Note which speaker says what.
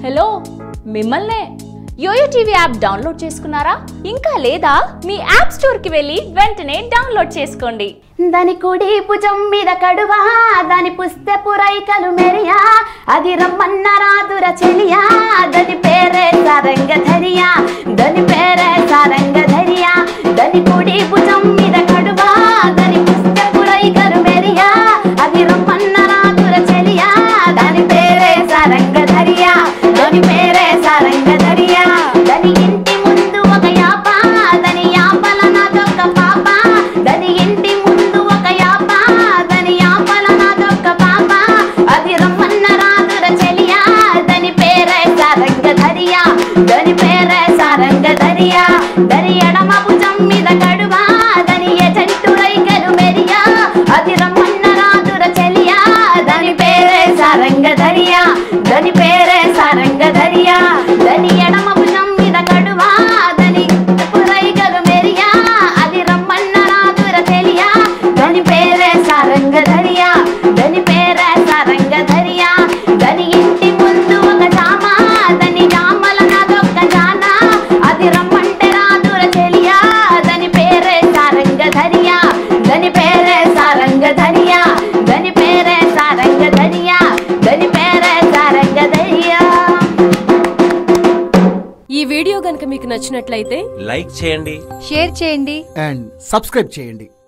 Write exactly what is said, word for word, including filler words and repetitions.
Speaker 1: Hello మిమ్మల్నే yo-yo TV app download చేసుకున్నారా? ఇంకా లేదా? మీ యాప్ స్టోర్ కి వెళ్ళి వెంటనే డౌన్లోడ్ చేసుకోండి.
Speaker 2: దాని కుడి భుజం మీద కడువా, దాని పుస్తపు రైకలు మెరియా, అది రమ్మన్న రాదుర చెలియా, దాని పేరే సారంగధరియా, దాని పేరే సారంగధరియా. దాని కుడి భుజం మీద కడువా, దాని పుస్తపు రైకలు మెరియా, అది రమ్మన్న రాదుర చెలియా, దాని పేరే సారంగధరియా, దాని పేరే సారంగధరియా. దాని ఇంటి ముందు ఒక యాప, దాని యాపల నాదొక్క పాప, దాని ఇంటి ముందు ఒక యాప, దాని యాపల నాదొక్క పాప, అది రమ్మన్న రాదుర చెలియా, దాని పేరే సారంగధరియా, దాని పేరే సారంగధరియా. దాని ఎడమ భుజం మీద కడువా, దాని ఎజంటు రైకలు మెరియా, అది రమ్మన్న రాదుర చెలియా, దాని పేరే సారంగధరియా, దాని పేరే సారంగధరియా. దాని ఎడమ భుజం మీద కడువా, దాని రైకలు మెరియా, అది రమ్మన్న రాదుర చెలియా, దాని పేరే సారంగధరియా, దాని పేరే సారంగధరియా. దాని ఇంటి ముందు ఒక జామ, దాని జామల నాదొక్క జాన, అది రమ్మంటే రాదుర చెలియా, దాని పేరే సారంగధరియా, దాని పేరే సారంగధరియా, దాని పేరే సారంగధరియా, దాని పేరే సారంగధరియా.
Speaker 3: ఈ వీడియో గనుక మీకు నచ్చినట్లయితే
Speaker 4: లైక్ చేయండి,
Speaker 5: షేర్ చేయండి
Speaker 6: అండ్ సబ్స్క్రైబ్ చేయండి.